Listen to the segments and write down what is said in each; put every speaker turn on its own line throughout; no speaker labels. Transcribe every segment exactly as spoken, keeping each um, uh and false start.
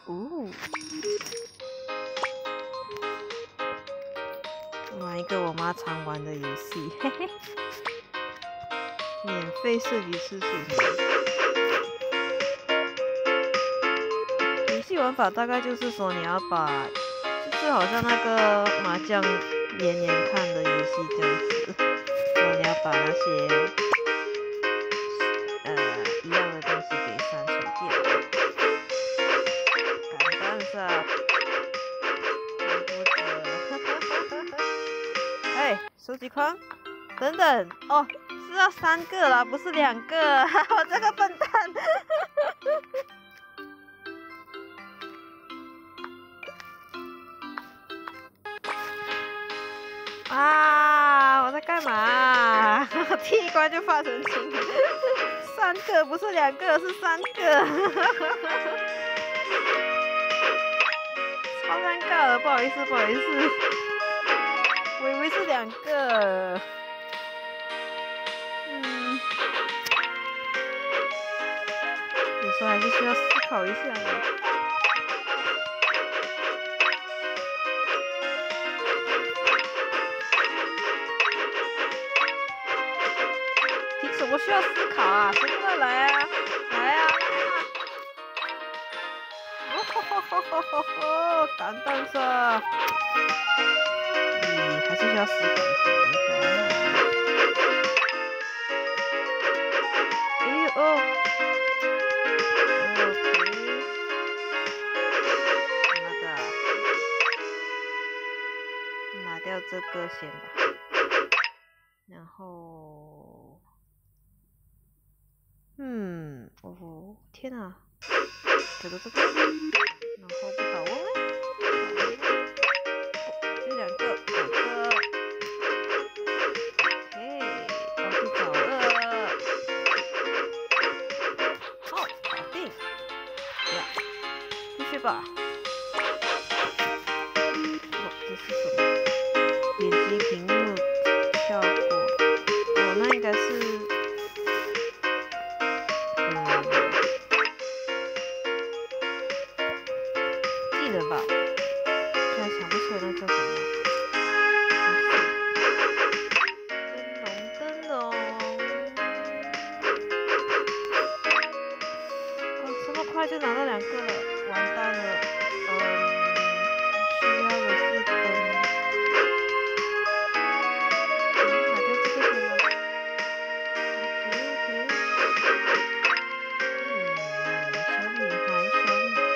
哦，玩一个我妈常玩的游戏，嘿嘿，免费射击次数。游戏玩法大概就是说，你要把，就是好像那个麻将连连看的游戏这样子，然后你要把那些呃一样的东西给删除掉。简单噻，哎，收集框，等等哦，是要三个啦，不是两个，我这个笨蛋。啊！我在干嘛？第一关就发成情侣，三个不是两个，是三个，超尴尬的，不好意思，不好意思，我以为是两个，嗯，有时候还是需要思考一下的。我需要思考啊，谁过来啊？来啊！哦吼吼吼吼吼吼，蛋蛋噻！嗯，还是需要思考一下。哎呦哦 ，OK， 那个拿掉这个先吧，然后。嗯，哦，天哪，这个这个，然后不倒翁哎，这两个，两个 ，OK， 哦，去找二，好，搞定，呀，继续吧。哦，这是什么？点击屏幕效果，哦，那应该是。技能吧，现在想不出来那叫什么。灯笼，灯笼。哦，这么快就拿到两个了，完蛋了。嗯，需要的是灯。嗯，拿掉这个灯了。OK OK。嗯，小女孩，小女孩。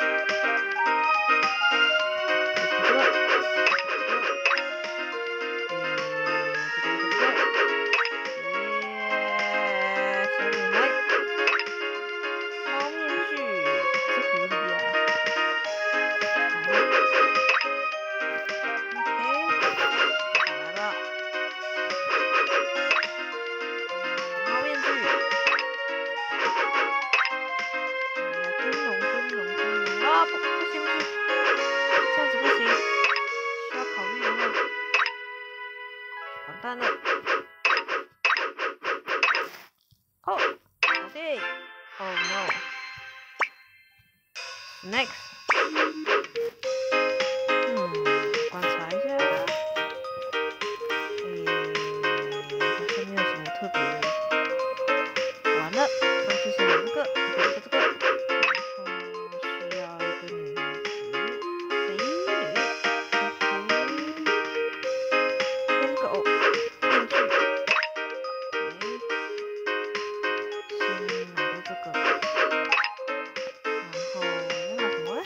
完蛋了！哦，搞定 ！Oh no! Next， 嗯，观察一下，诶，好像没有什么特别的。完了，那就是两个，这个这个，然后需要一个女孩子，美女，天狗。先拿到这个，然后那什么呢？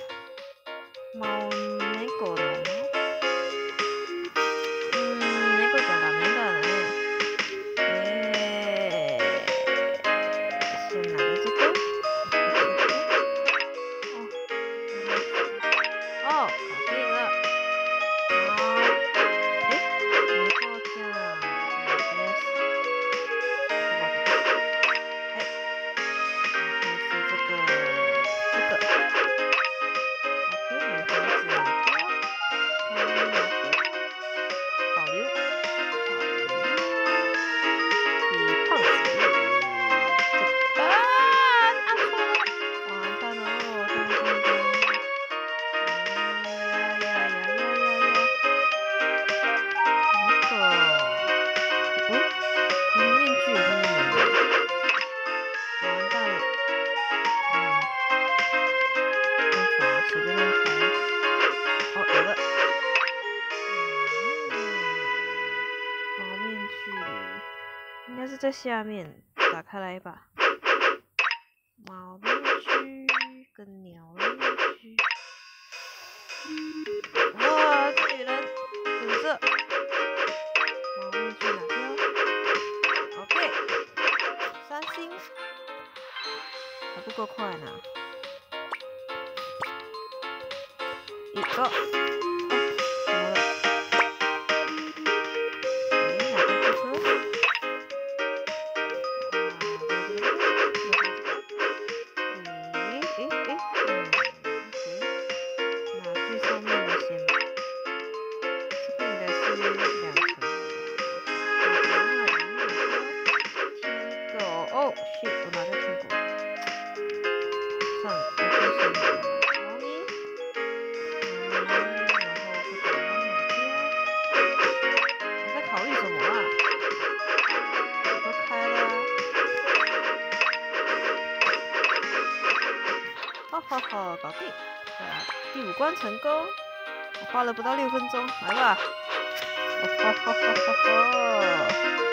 随便乱开。哦，有了。嗯，猫面具应该是在下面，打开来吧。猫面具跟鸟面具。哇，这女人等着。猫面具拿掉。OK， 三星。还不够快呢。一个。哦，怎么了？诶，哪个这个？诶诶诶，嗯 ，OK， 那最上面的先吧。这个应该是两层的吧？天狗，哦 ，shit， 我拿掉天狗。算了，我就先拿猫咪，猫咪，然后这个我拿掉。我在考虑什么啊？我都开了啊。哈哈哈，搞定！对啊，第五关成功，我花了不到六分钟，来吧！哈哈哈哈哈！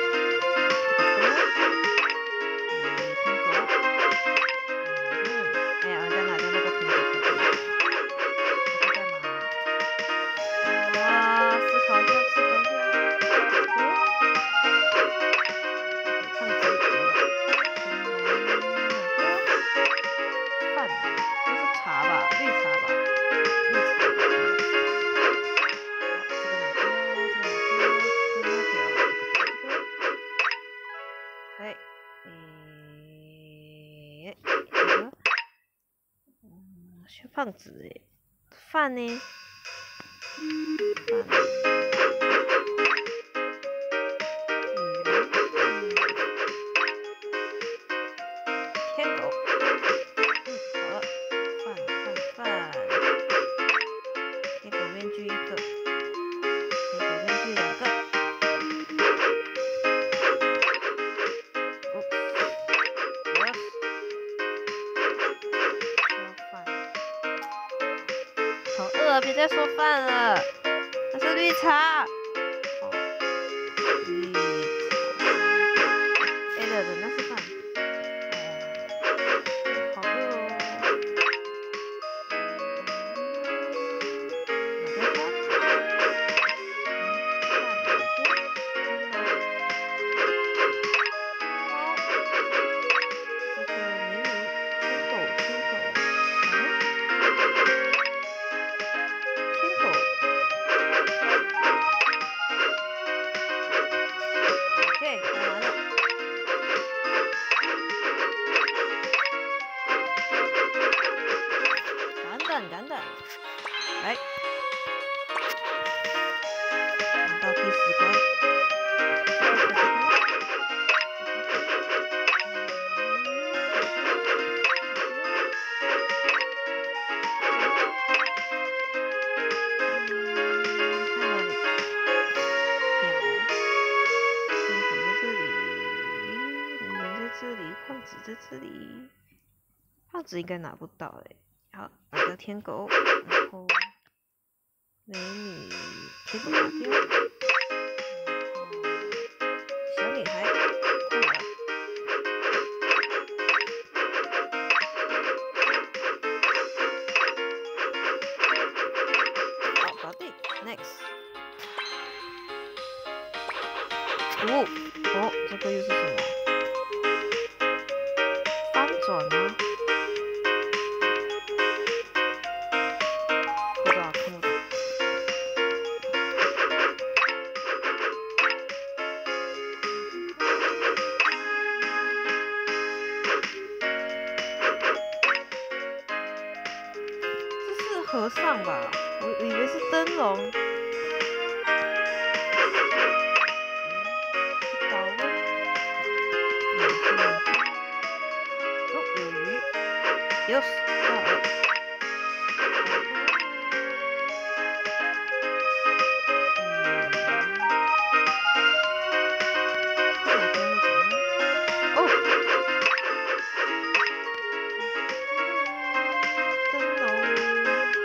天狗，嗯，哎呀，人家拿掉那个天狗才对。这干嘛？啊，思考一下，思考一下。胖子有了，灯笼拿掉。饭，那是茶吧，绿茶吧，绿茶吧，应该是。好，这个拿掉，这个拿掉，这个拿掉，这个这个这个。哎，诶，这个，嗯，小胖子诶，饭呢？饭。女人，嗯，天狗，嗯，好了，饭饭饭，天狗面具一个，天狗面具两个。哦，yes，吃饭。好饿啊，别再说饭了，那是绿茶。哦，绿茶。哎，对对，那是饭。哦，好饿哦。哪个饭？这个美女，天狗，天狗，嗯，天狗 ，OK， 看完了。等等等等，来，拿到第十关。这里胖子在这里，胖子应该拿不到哎、欸。好，拿掉天狗，然后美女天狗拿掉，然后小女孩换了。好，搞定 ，next。哦哦，这个又是什么？翻转吗？不知道，看不懂。这是和尚吧？我以为是灯笼。有，到了。哦，灯笼，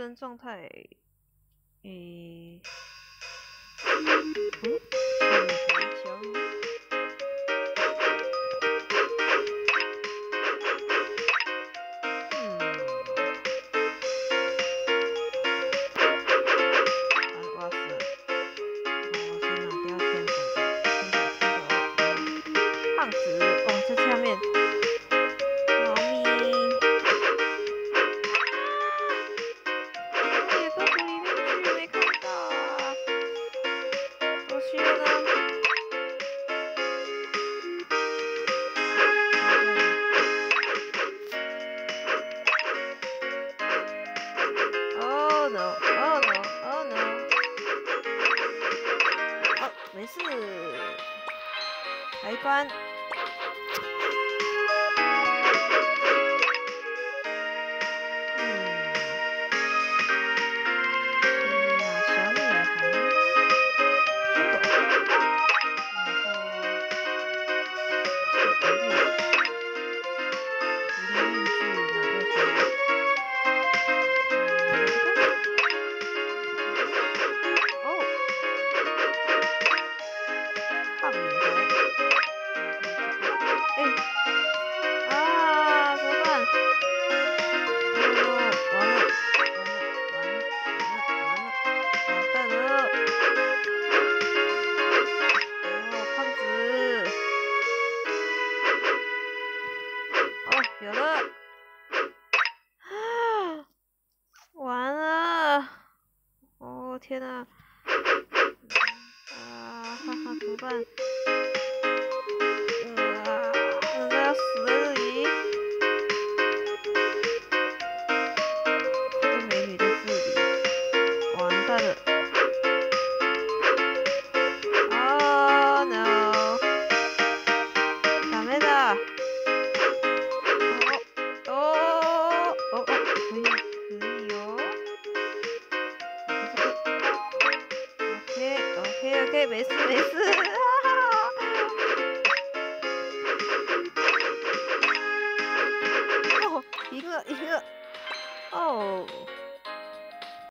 身状态，诶，嗯，小强，嗯，完哇塞，我先拿掉天狗，天狗，天狗，胖子，哦，在下面，猫咪。野哥湖里面去，没看到啊！我去了呢。Oh no! Oh no! Oh no! 哦，没事，开关。有了，啊！完了！哦天哪！啊哈哈，怎么办？嗯啊，人家要死在这里！这个美女在这里，完蛋了！ Oh no！ ダメだ！ 哦哦哦哦，可以可以哦。OK OK OK， 没事没事，哈哈。哦，赢了赢了！哦。